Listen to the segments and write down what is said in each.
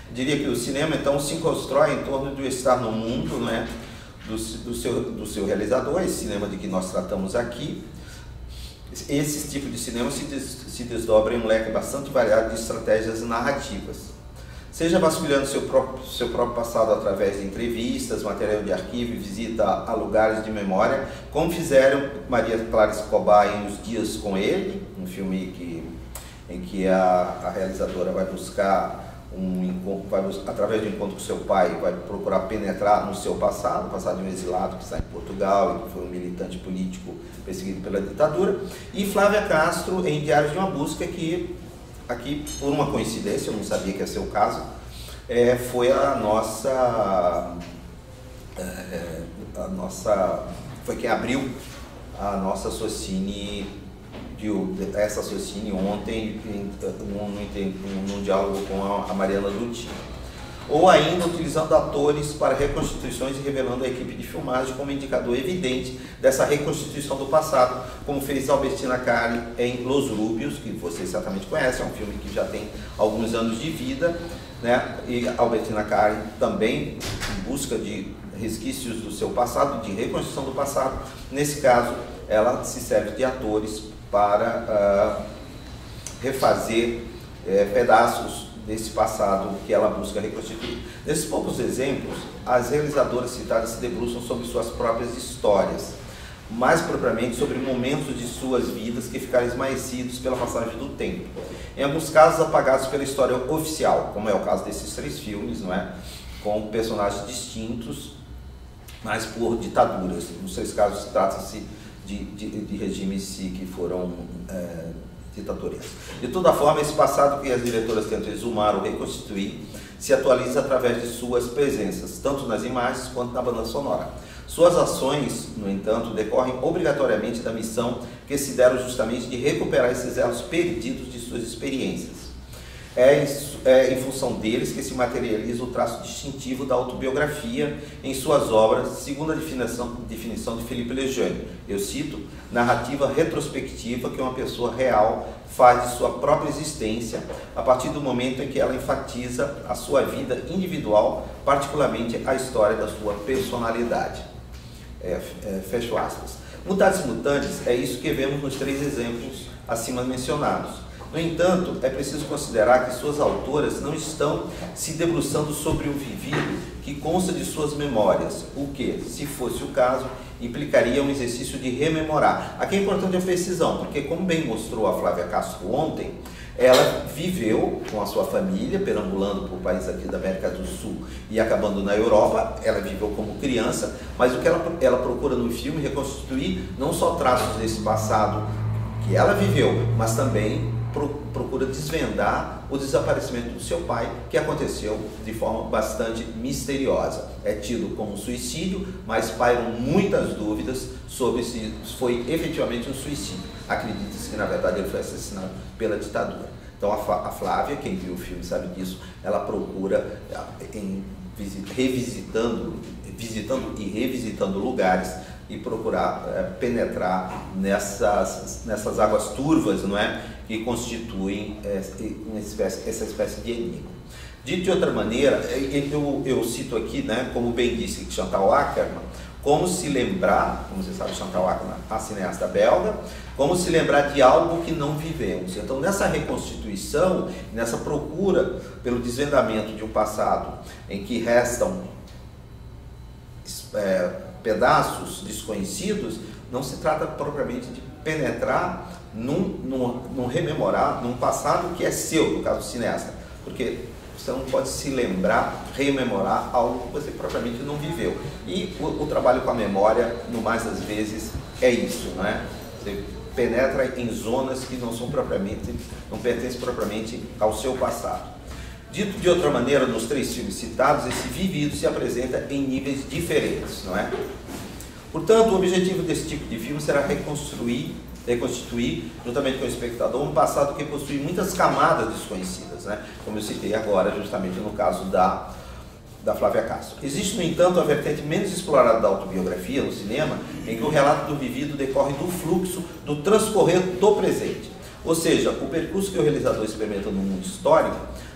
Diria que o cinema, então, se constrói em torno do estar no mundo, né, do seu realizador, esse cinema de que nós tratamos aqui. Esse tipo de cinema se desdobra em um leque bastante variado de estratégias narrativas. Seja vasculhando seu próprio passado através de entrevistas, material de arquivo e visita a lugares de memória, como fizeram Maria Clara Escobar em Os Dias com Ele, um filme em que a realizadora vai buscar através do encontro com seu pai, vai procurar penetrar no seu passado de um exilado que está em Portugal e que foi um militante político perseguido pela ditadura, e Flávia Castro em Diários de uma Busca, que aqui, por uma coincidência, eu não sabia que ia ser o caso, foi foi quem abriu a nossa Socine, essa Socine ontem, num diálogo com a Mariana Dutti. Ou ainda utilizando atores para reconstituições e revelando a equipe de filmagem como indicador evidente dessa reconstituição do passado, como fez Albertina Cari em Los Rubios, que vocês certamente conhecem, é um filme que já tem alguns anos de vida, né? E Albertina Cari também em busca de resquícios do seu passado, de reconstrução do passado. Nesse caso, ela se serve de atores para refazer pedaços desse passado que ela busca reconstituir. Nesses poucos exemplos, as realizadoras citadas se debruçam sobre suas próprias histórias, mais propriamente sobre momentos de suas vidas que ficaram esmaecidos pela passagem do tempo. Em alguns casos, apagados pela história oficial, como é o caso desses 3 filmes, não é? Com personagens distintos, mas por ditaduras. Nos 3 casos, trata-se de regimes que foram ditatoriais. De toda forma, esse passado que as diretoras tentam exumar ou reconstituir se atualiza através de suas presenças, tanto nas imagens quanto na banda sonora. Suas ações, no entanto, decorrem obrigatoriamente da missão que se deram justamente de recuperar esses elos perdidos de suas experiências. É em função deles que se materializa o traço distintivo da autobiografia em suas obras, segundo a definição de Philippe Lejeune. Eu cito: narrativa retrospectiva que uma pessoa real faz de sua própria existência a partir do momento em que ela enfatiza a sua vida individual, particularmente a história da sua personalidade. Fecho aspas. Mutatis mutandis é isso que vemos nos 3 exemplos acima mencionados. No entanto, é preciso considerar que suas autoras não estão se debruçando sobre o vivido que consta de suas memórias, o que, se fosse o caso, implicaria um exercício de rememorar. Aqui é importante a precisão, porque, como bem mostrou a Flávia Castro ontem, ela viveu com a sua família, perambulando por países aqui da América do Sul e acabando na Europa. Ela viveu como criança, mas o que ela procura no filme reconstituir não só traços desse passado que ela viveu, mas também procura desvendar o desaparecimento do seu pai, que aconteceu de forma bastante misteriosa. É tido como suicídio, mas pairam muitas dúvidas sobre se foi efetivamente um suicídio. Acredita-se que, na verdade, ele foi assassinado pela ditadura. Então, a Flávia, quem viu o filme sabe disso, ela procura, visitando e revisitando lugares, e procurar penetrar nessas águas turvas, não é? Que constituem essa espécie de enigma. Dito de outra maneira, eu cito aqui, né, como bem disse Chantal Akerman, como se lembrar, como você sabe, Chantal Akerman, a cineasta belga, como se lembrar de algo que não vivemos. Então, nessa reconstituição, nessa procura pelo desvendamento de um passado em que restam pedaços desconhecidos, não se trata propriamente de penetrar num rememorar, num passado que é seu, no caso do cineasta, porque você não pode se lembrar, rememorar algo que você propriamente não viveu. E o trabalho com a memória, no mais das vezes, é isso, não é? Você penetra em zonas que não pertencem propriamente ao seu passado. Dito de outra maneira, nos 3 filmes citados, esse vivido se apresenta em níveis diferentes, não é? Portanto, o objetivo desse tipo de filme será reconstituir, juntamente com o espectador, um passado que possui muitas camadas desconhecidas, né? Como eu citei agora, justamente no caso da Flávia Castro. Existe, no entanto, a vertente menos explorada da autobiografia no cinema, em que o relato do vivido decorre do fluxo, do transcorrer do presente. Ou seja, o percurso que o realizador experimenta no mundo histórico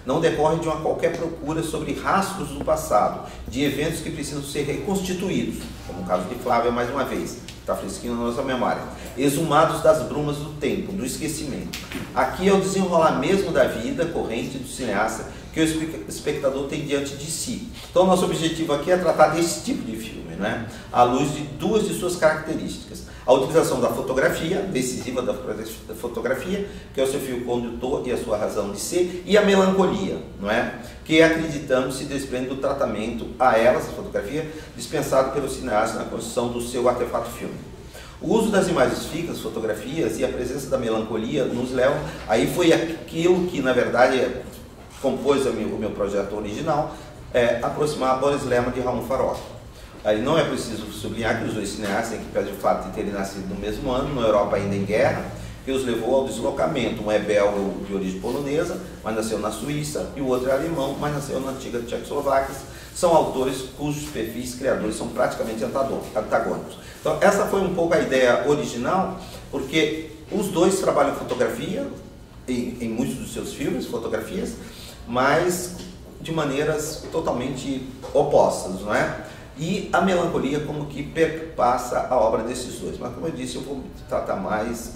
não decorre de uma qualquer procura sobre rastros do passado, de eventos que precisam ser reconstituídos, como o caso de Flávia, mais uma vez, está fresquinho na nossa memória, exumados das brumas do tempo, do esquecimento. Aqui é o desenrolar mesmo da vida corrente do cineasta que o espectador tem diante de si. Então, nosso objetivo aqui é tratar desse tipo de filme, né? À luz de duas de suas características. A utilização da fotografia, decisiva da fotografia, que é o seu fio condutor e a sua razão de ser, e a melancolia, não é? Que acreditamos se desprende do tratamento a elas, a fotografia, dispensado pelo cineasta na construção do seu artefato filme. O uso das imagens fixas, fotografias e a presença da melancolia nos levam, aí foi aquilo que na verdade compôs o meu projeto original, aproximar Boris Lerman de Raoul Farog. Aí não é preciso sublinhar que os dois cineastas, que pese o fato de terem nascido no mesmo ano, na Europa ainda em guerra, que os levou ao deslocamento. Um é belga de origem polonesa, mas nasceu na Suíça, e o outro é alemão, mas nasceu na antiga Tchecoslováquia. São autores cujos perfis criadores são praticamente antagônicos. Então essa foi um pouco a ideia original, porque os dois trabalham fotografia, em muitos dos seus filmes, fotografias, mas de maneiras totalmente opostas, não é? E a melancolia como que perpassa a obra desses dois. Mas como eu disse, eu vou tratar mais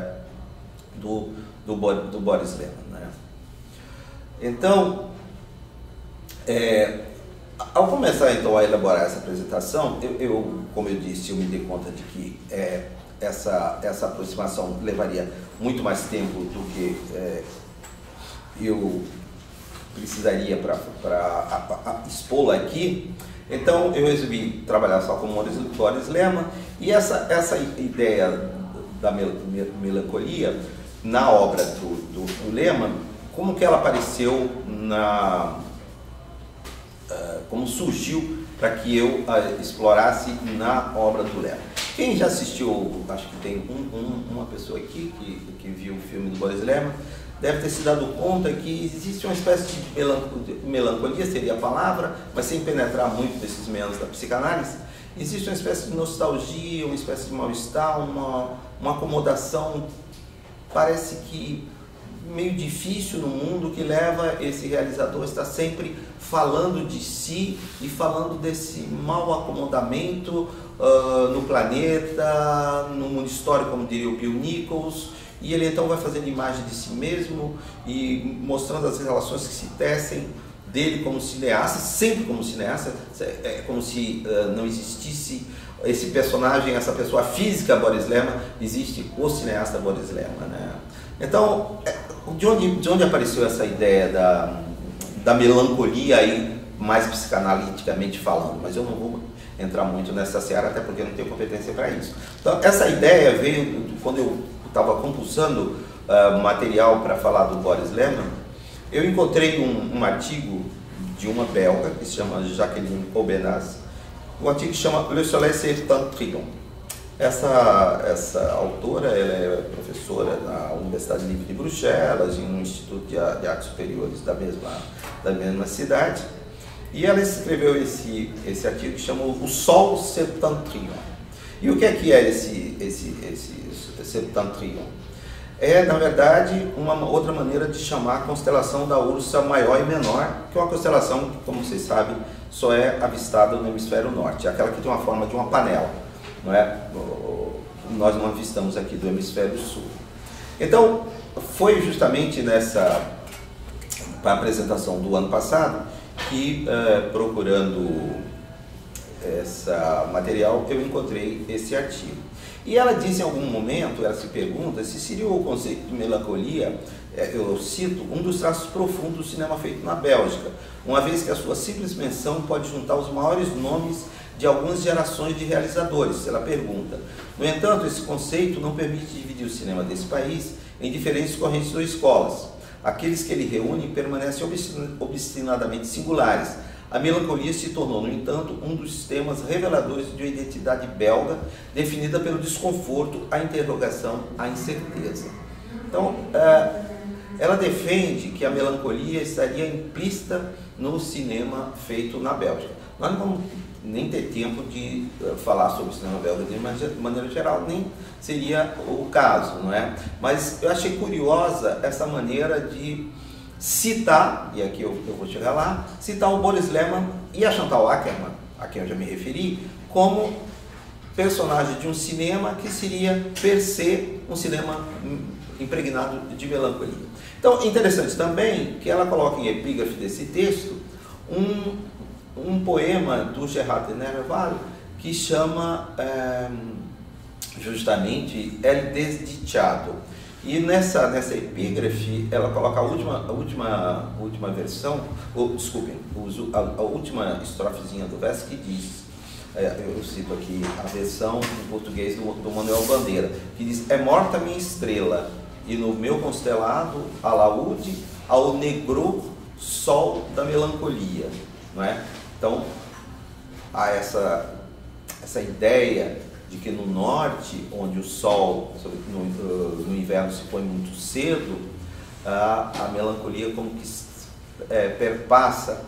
do Boris Lerman, né? Então, ao começar então a elaborar essa apresentação, como eu disse, eu me dei conta de que essa aproximação levaria muito mais tempo do que eu precisaria para expô-la aqui. Então eu resolvi trabalhar só com Boris Lerman, e essa ideia da melancolia na obra do Lerman, como que ela apareceu, como surgiu para que eu a explorasse na obra do Lerman. Quem já assistiu, acho que tem uma pessoa aqui que viu o filme do Boris Lerman, deve ter se dado conta que existe uma espécie de melancolia, seria a palavra, mas sem penetrar muito nesses meandros da psicanálise. Existe uma espécie de nostalgia, uma espécie de mal-estar, uma acomodação, parece que meio difícil no mundo, que leva esse realizador a estar sempre falando de si e falando desse mau acomodamento no planeta, no mundo histórico, como diria o Bill Nichols. E ele então vai fazendo imagem de si mesmo e mostrando as relações que se tecem dele como cineasta, sempre como cineasta, como se não existisse esse personagem, essa pessoa física Boris Lerman, existe o cineasta Boris Lerman, né? Então, de onde apareceu essa ideia da melancolia aí, mais psicanaliticamente falando? Mas eu não vou entrar muito nessa seara, até porque eu não tenho competência para isso. Então, essa ideia veio quando eu estava compulsando material para falar do Boris Lerman. Eu encontrei um artigo de uma belga que se chama Jacqueline Aubenas, um artigo que chama Le Soleil Septentrion. Essa autora, ela é professora na Universidade Livre de Bruxelas, em um instituto de artes superiores da mesma cidade, e ela escreveu esse artigo que chama O Sol Septentrion. E o que é esse Septentrion? É, na verdade, uma outra maneira de chamar a constelação da Ursa Maior e Menor, que é uma constelação que, como vocês sabem, só é avistada no hemisfério norte, é aquela que tem uma forma de uma panela, não é? Nós não avistamos aqui do hemisfério sul. Então, foi justamente para a apresentação do ano passado que, procurando esse material, eu encontrei esse artigo. E ela diz em algum momento, ela se pergunta se seria o conceito de melancolia, eu cito, um dos traços profundos do cinema feito na Bélgica, uma vez que a sua simples menção pode juntar os maiores nomes de algumas gerações de realizadores. Ela pergunta: no entanto, esse conceito não permite dividir o cinema desse país em diferentes correntes ou escolas. Aqueles que ele reúne permanecem obstinadamente singulares. A melancolia se tornou, no entanto, um dos temas reveladores de uma identidade belga, definida pelo desconforto, a interrogação, a incerteza. Então, ela defende que a melancolia estaria implícita no cinema feito na Bélgica. Nós não vamos nem ter tempo de falar sobre o cinema belga de maneira geral, nem seria o caso, não é? Mas eu achei curiosa essa maneira de citar, e aqui eu vou chegar lá, citar o Boris Lehmann e a Chantal Akerman, a quem eu já me referi, como personagem de um cinema que seria, per se, um cinema impregnado de melancolia. Então, interessante também que ela coloca em epígrafe desse texto um poema do Gerard de Nerval que chama justamente El Desdichado. E nessa epígrafe ela coloca a última versão, desculpem, a última estrofezinha do verso que diz, eu cito aqui a versão em português do Manuel Bandeira, que diz: é morta minha estrela, e no meu constelado alaúde ao negro sol da melancolia, não é? Então, há essa ideia de que no norte, onde o sol no inverno se põe muito cedo, a melancolia como que perpassa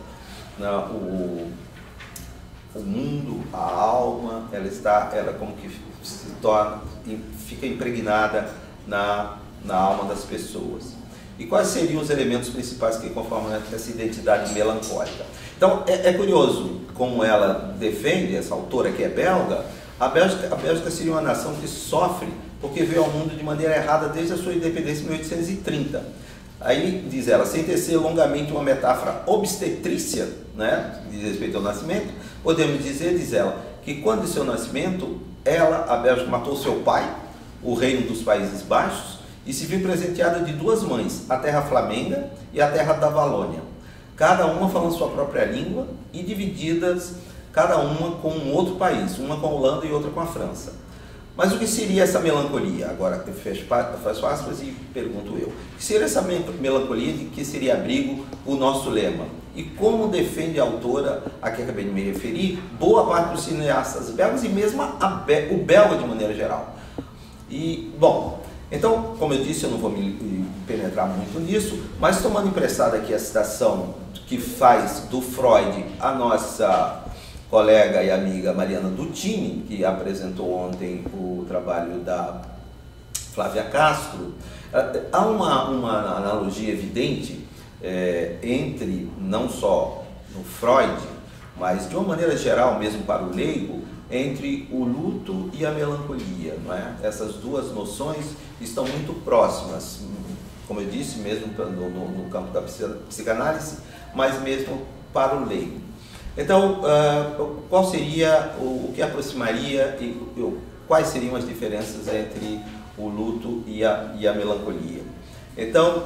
o mundo, a alma, ela como que se torna, fica impregnada na alma das pessoas. E quais seriam os elementos principais que conformam essa identidade melancólica? Então, é curioso como ela defende, essa autora que é belga. A Bélgica seria uma nação que sofre porque veio ao mundo de maneira errada desde a sua independência em 1830. Aí, diz ela, sem tecer longamente uma metáfora obstetrícia, né, de respeito ao nascimento, podemos dizer, diz ela, que quando de seu nascimento, a Bélgica, matou seu pai, o reino dos Países Baixos, e se viu presenteada de duas mães, a terra flamenga e a terra da Valônia, cada uma falando sua própria língua e divididas cada uma com um outro país, uma com a Holanda e outra com a França. Mas o que seria essa melancolia? Agora eu faço aspas e pergunto eu. O que seria essa melancolia de que seria abrigo o nosso lema? E como defende a autora, a que acabei de me referir, boa parte dos cineastas belgas e mesmo o belga de maneira geral. E, bom, então, como eu disse, eu não vou me penetrar muito nisso, mas tomando emprestada aqui a citação que faz do Freud a nossa colega e amiga Mariana Dutini, que apresentou ontem o trabalho da Flávia Castro, há uma analogia evidente entre, não só no Freud, mas de uma maneira geral, mesmo para o leigo, entre o luto e a melancolia, não é? Essas duas noções estão muito próximas, como eu disse, mesmo no campo da psicanálise, mas mesmo para o leigo. Então, qual seria o que aproximaria e quais seriam as diferenças entre o luto e a melancolia? Então,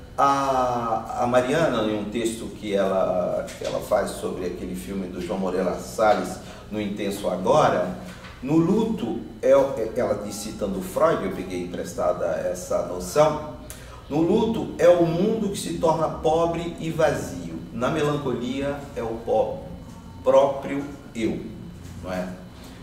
a Mariana, em um texto que ela faz sobre aquele filme do João Moreira Salles, No Intenso Agora, no luto, ela diz, citando Freud, eu peguei emprestada essa noção, no luto é o mundo que se torna pobre e vazio, na melancolia é o próprio eu, não é?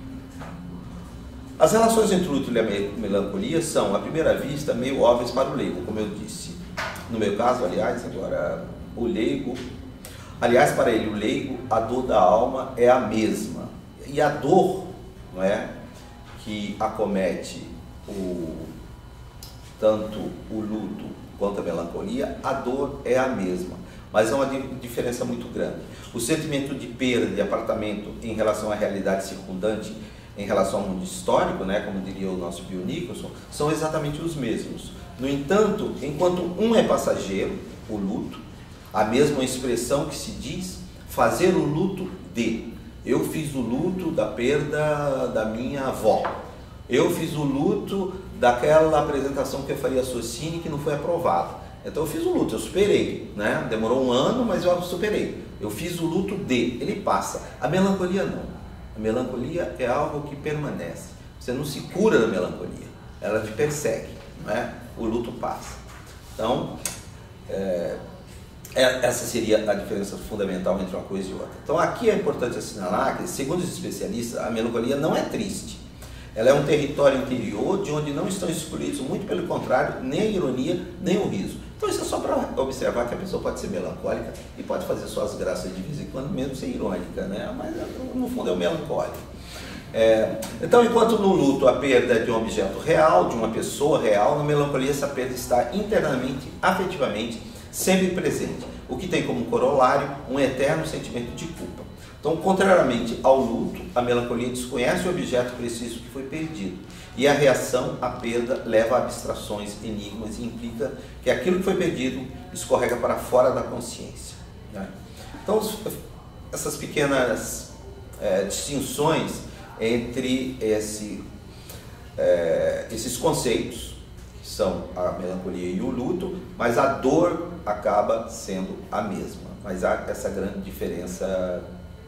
As relações entre o luto e a melancolia são, à primeira vista, meio óbvias para o leigo, como eu disse. No meu caso, aliás, agora, o leigo, aliás, para ele, o leigo, a dor da alma é a mesma. E a dor, não é, que acomete tanto o luto quanto a melancolia, a dor é a mesma. Mas há uma diferença muito grande. O sentimento de perda de apartamento em relação à realidade circundante, em relação ao mundo histórico, né, como diria o nosso Bill Nicholson, são exatamente os mesmos. No entanto, enquanto um é passageiro, o luto, a mesma expressão que se diz fazer o luto de. Eu fiz o luto da perda da minha avó. Eu fiz o luto daquela apresentação que eu faria a Socini que não foi aprovada. Então eu fiz o luto, eu superei, né? Demorou um ano, mas eu superei. Eu fiz o luto de, ele passa. A melancolia não. A melancolia é algo que permanece. Você não se cura da melancolia, ela te persegue, não é? O luto passa. Então, essa seria a diferença fundamental entre uma coisa e outra. Então aqui é importante assinalar que, segundo os especialistas, a melancolia não é triste. Ela é um território interior de onde não estão excluídos, muito pelo contrário, nem a ironia, nem o riso. Então isso é só para observar que a pessoa pode ser melancólica e pode fazer suas graças de vez em quando, mesmo ser irônica, né? Mas no fundo é o melancólico. Então, enquanto no luto a perda de um objeto real, de uma pessoa real, na melancolia essa perda está internamente, afetivamente sempre presente, o que tem como corolário um eterno sentimento de culpa. Então, contrariamente ao luto, a melancolia desconhece o objeto preciso que foi perdido, e a reação à perda leva a abstrações, enigmas, e implica que aquilo que foi perdido escorrega para fora da consciência, né? Então, essas pequenas distinções entre esses conceitos, que são a melancolia e o luto, mas a dor acaba sendo a mesma. Mas há essa grande diferença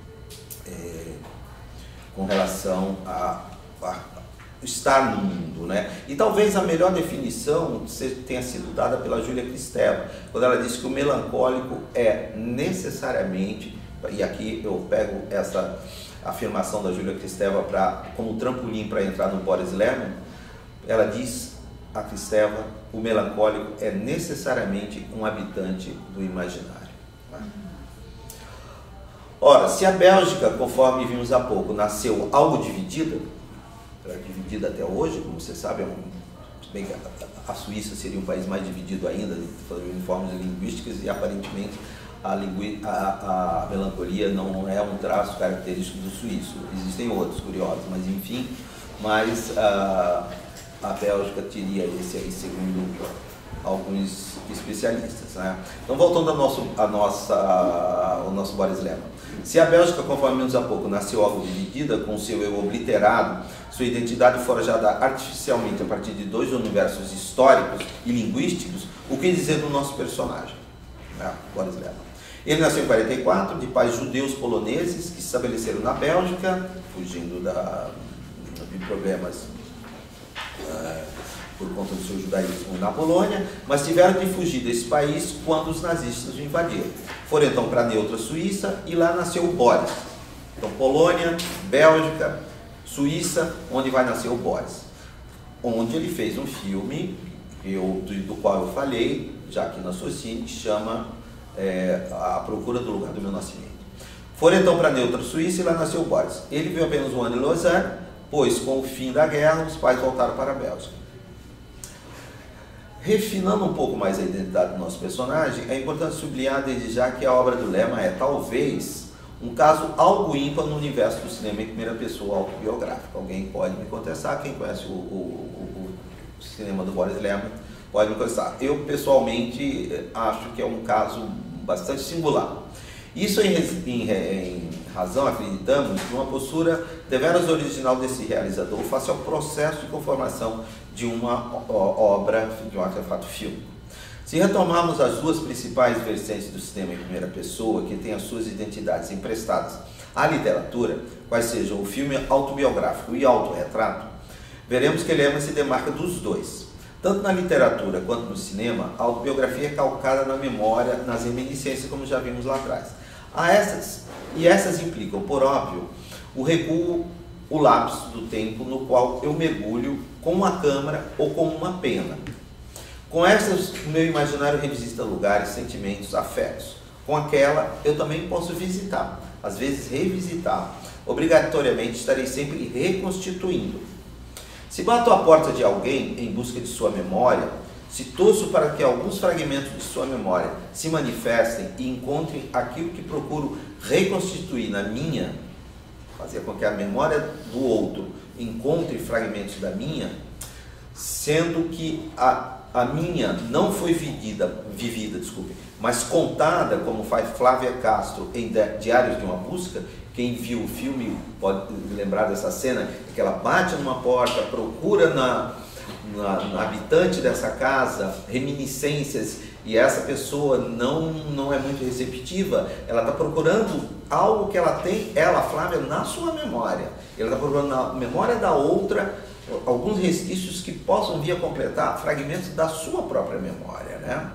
com relação a estar no mundo, né? E talvez a melhor definição tenha sido dada pela Júlia Kristeva, quando ela disse que o melancólico é necessariamente, e aqui eu pego essa afirmação da Júlia Kristeva como trampolim para entrar no Boris Lehmann. Ela diz, a Kristeva, o melancólico é necessariamente um habitante do imaginário. Ora, se a Bélgica, conforme vimos há pouco, nasceu algo dividida, dividida até hoje, como você sabe, bem que a Suíça seria um país mais dividido ainda, em formas linguísticas, e aparentemente a melancolia não é um traço característico do suíço. Existem outros curiosos, mas enfim, a Bélgica teria esse aí, segundo alguns especialistas, né? Então, voltando ao nosso Boris Lehmann. Se a Bélgica, conforme vimos há pouco, nasceu algo dividida, com seu eu obliterado, sua identidade forjada artificialmente a partir de dois universos históricos e linguísticos, o que dizer do nosso personagem, né? Boris Lehmann. Ele nasceu em 1944, de pais judeus poloneses que se estabeleceram na Bélgica, fugindo de problemas por conta do seu judaísmo na Polônia, mas tiveram de fugir desse país quando os nazistas o invadiram. Foram então para a neutra Suíça e lá nasceu o Boris. Então, Polônia, Bélgica, Suíça, onde vai nascer o Boris. Onde ele fez um filme, do qual eu falei, já aqui na Socine, que chama A Procura do Lugar do Meu Nascimento. Foram então para a neutra Suíça e lá nasceu o Boris. Ele viveu apenas um ano em Lausanne, pois com o fim da guerra os pais voltaram para a Bélgica. Refinando um pouco mais a identidade do nosso personagem, é importante sublinhar desde já que a obra do Lehmann é talvez um caso algo ímpar no universo do cinema em primeira pessoa autobiográfico. Alguém pode me contestar, quem conhece o cinema do Boris Lehmann pode me contestar. Eu pessoalmente acho que é um caso bastante singular. Isso em razão, acreditamos, de uma postura deveras original desse realizador face ao processo de conformação de uma obra, de um artefato fílmico. Se retomarmos as duas principais vertentes do cinema em primeira pessoa, que têm as suas identidades emprestadas à literatura, quais sejam o filme autobiográfico e autorretrato, veremos que Lehmann se demarca dos dois. Tanto na literatura quanto no cinema, a autobiografia é calcada na memória, nas reminiscências, como já vimos lá atrás. Essas implicam, por óbvio, o recuo, o lapso do tempo no qual eu mergulho com uma câmera ou com uma pena. Com essas, o meu imaginário revisita lugares, sentimentos, afetos. Com aquela, eu também posso visitar, às vezes revisitar. Obrigatoriamente estarei sempre reconstituindo. Se bato à porta de alguém em busca de sua memória, se torço para que alguns fragmentos de sua memória se manifestem e encontrem aquilo que procuro reconstituir na minha, fazer com que a memória do outro encontre fragmentos da minha, sendo que a minha não foi vivida, mas contada, como faz Flávia Castro em Diários de uma Busca. Quem viu o filme pode lembrar dessa cena, que ela bate numa porta, procura na habitante dessa casa reminiscências, e essa pessoa não é muito receptiva. Ela está procurando algo que ela tem, Flávia, na sua memória. Ela está procurando na memória da outra alguns resquícios que possam vir a completar fragmentos da sua própria memória, né?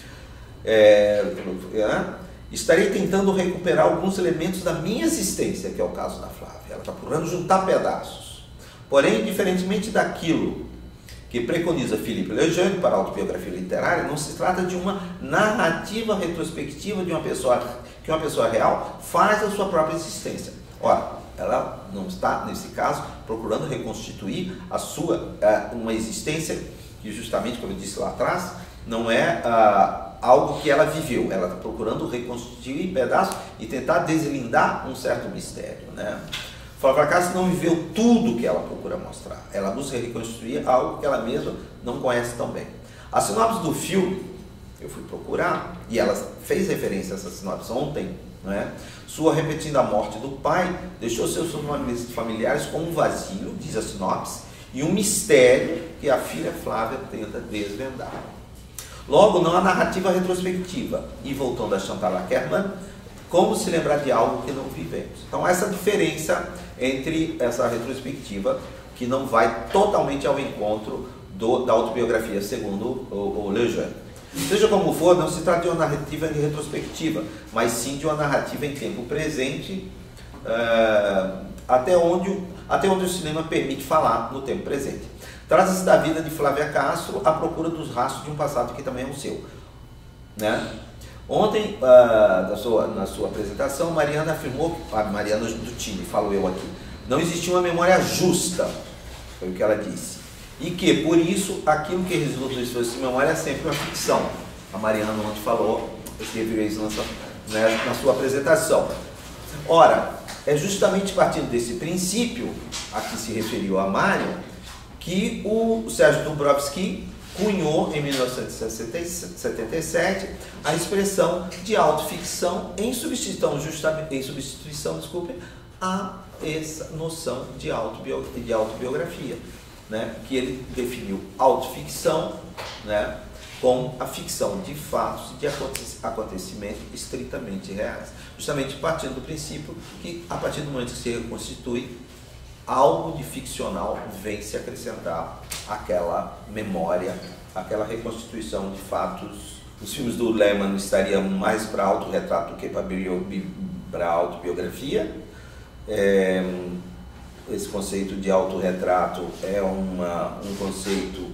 Estarei tentando recuperar alguns elementos da minha existência, que é o caso da Flávia. Ela está procurando juntar pedaços. Porém, diferentemente daquilo que preconiza Philippe Lejeune para a autobiografia literária, não se trata de uma narrativa retrospectiva de uma pessoa real faz a sua própria existência. Ora, ela não está, nesse caso, procurando reconstituir uma existência que, justamente, como eu disse lá atrás, não é algo que ela viveu, ela está procurando reconstituir pedaços e tentar deslindar um certo mistério, né? Flávia Castro não viveu tudo que ela procura mostrar, ela busca reconstruir algo que ela mesma não conhece tão bem. A sinopse do filme, eu fui procurar, e ela fez referência a essa sinopse ontem, né? Sua repetindo a morte do pai, deixou seus familiares com um vazio, diz a sinopse, e um mistério que a filha Flávia tenta desvendar. Logo, não há narrativa retrospectiva, e voltando a Chantal Akerman, como se lembrar de algo que não vivemos. Então, essa diferença entre essa retrospectiva, que não vai totalmente ao encontro da autobiografia, segundo o Lejeune. Seja como for, não se trata de uma narrativa de retrospectiva, mas sim de uma narrativa em tempo presente, até onde o cinema permite falar no tempo presente. Trata-se da vida de Flávia Castro à procura dos rastros de um passado que também é o seu, né? Ontem, na sua apresentação, Mariana afirmou, a Mariana Dutini, falo eu aqui, não existia uma memória justa, foi o que ela disse. E que, por isso, aquilo que resulta do esforço de memória é sempre uma ficção. A Mariana ontem falou, se referiu a isso na sua apresentação. Ora, é justamente partindo desse princípio, a que se referiu a Mário, que o Sérgio Dubrovsky cunhou, em 1977, a expressão de autoficção em substituição a essa noção de autobiografia. Né, que ele definiu autoficção, né, como a ficção de fatos e de acontecimentos estritamente reais. Justamente partindo do princípio que, a partir do momento que se reconstitui, algo de ficcional vem se acrescentar àquela memória, àquela reconstituição de fatos. Os filmes do Lehmann estariam mais para autorretrato do que para autobiografia. Esse conceito de autorretrato é um conceito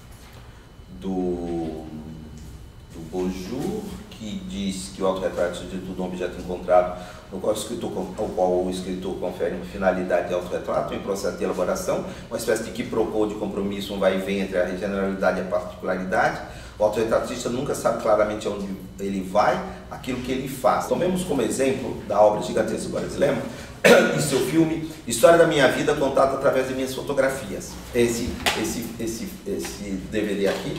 do Beaujour, que diz que o autorretrato é sobretudo um objeto encontrado ao qual o escritor confere uma finalidade de autorretrato em processo de elaboração, uma espécie de quiproquo, de compromisso, um vai e vem entre a generalidade e a particularidade. O autorretratista nunca sabe claramente onde ele vai, aquilo que ele faz. Tomemos como exemplo da obra gigantesca do Boris Lehmann e seu filme História da Minha Vida contada através de minhas fotografias. Esse DVD aqui,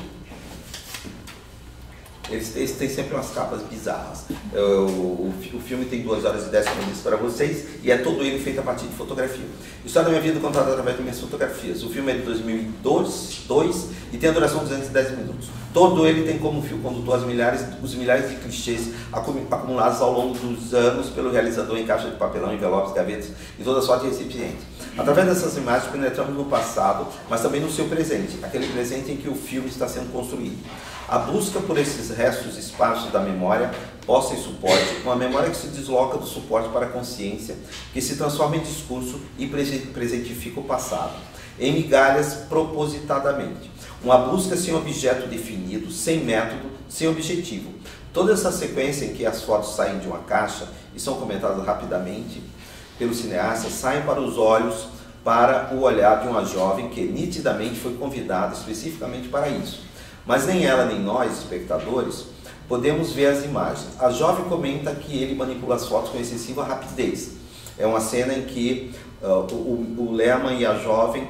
eles têm sempre umas capas bizarras. O filme tem 2 horas e 10 minutos para vocês e é todo ele feito a partir de fotografia. História da Minha Vida contada através de minhas fotografias. O filme é de 2002 e tem a duração de 210 minutos. Todo ele tem como fio condutor os milhares de clichês acumulados ao longo dos anos pelo realizador em caixa de papelão, envelopes, gavetas e toda sorte de recipientes. Através dessas imagens penetramos no passado, mas também no seu presente, aquele presente em que o filme está sendo construído. A busca por esses restos esparsos da memória, posta em suporte, uma memória que se desloca do suporte para a consciência, que se transforma em discurso e presentifica o passado, em migalhas propositadamente. Uma busca sem objeto definido, sem método, sem objetivo. Toda essa sequência em que as fotos saem de uma caixa e são comentadas rapidamente pelo cineasta, saem para os olhos, para o olhar de uma jovem que nitidamente foi convidada especificamente para isso. Mas nem ela nem nós, espectadores, podemos ver as imagens. A jovem comenta que ele manipula as fotos com excessiva rapidez. É uma cena em que o Lehmann e a jovem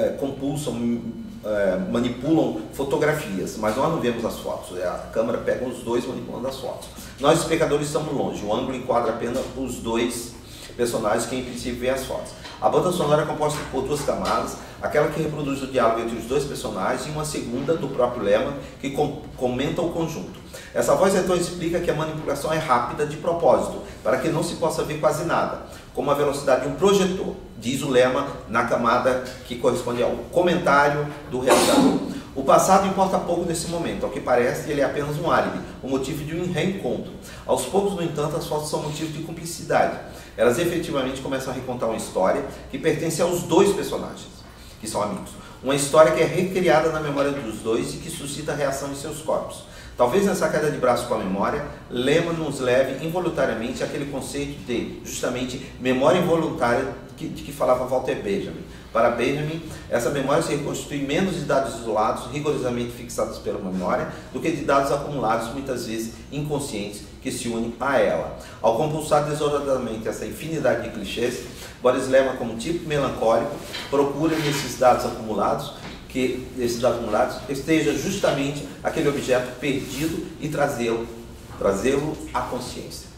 manipulam fotografias, mas nós não vemos as fotos, a câmera pega os dois manipulando as fotos. Nós, espectadores, estamos longe, o ângulo enquadra apenas os dois personagens que em princípio vê as fotos. A banda sonora é composta por 2 camadas, aquela que reproduz o diálogo entre os 2 personagens e uma segunda do próprio Lehmann que comenta o conjunto. Essa voz então explica que a manipulação é rápida de propósito, para que não se possa ver quase nada, como a velocidade de um projetor, diz o Lehmann na camada que corresponde ao comentário do realizador. O passado importa pouco nesse momento, ao que parece ele é apenas um álibi, o motivo de um reencontro. Aos poucos, no entanto, as fotos são motivo de cumplicidade. Elas efetivamente começam a recontar uma história que pertence aos 2 personagens, que são amigos. Uma história que é recriada na memória dos 2 e que suscita reação em seus corpos. Talvez nessa queda de braço com a memória, Lehmann nos leve involuntariamente àquele conceito de, justamente, memória involuntária de que falava Walter Benjamin. Para Benjamin, essa memória se reconstitui menos de dados isolados, rigorosamente fixados pela memória, do que de dados acumulados, muitas vezes inconscientes, que se unem a ela. Ao compulsar desordenadamente essa infinidade de clichês, Boris Lehmann, como tipo melancólico, procura nesses dados acumulados que esses dados acumulados esteja justamente aquele objeto perdido e trazê-lo à consciência.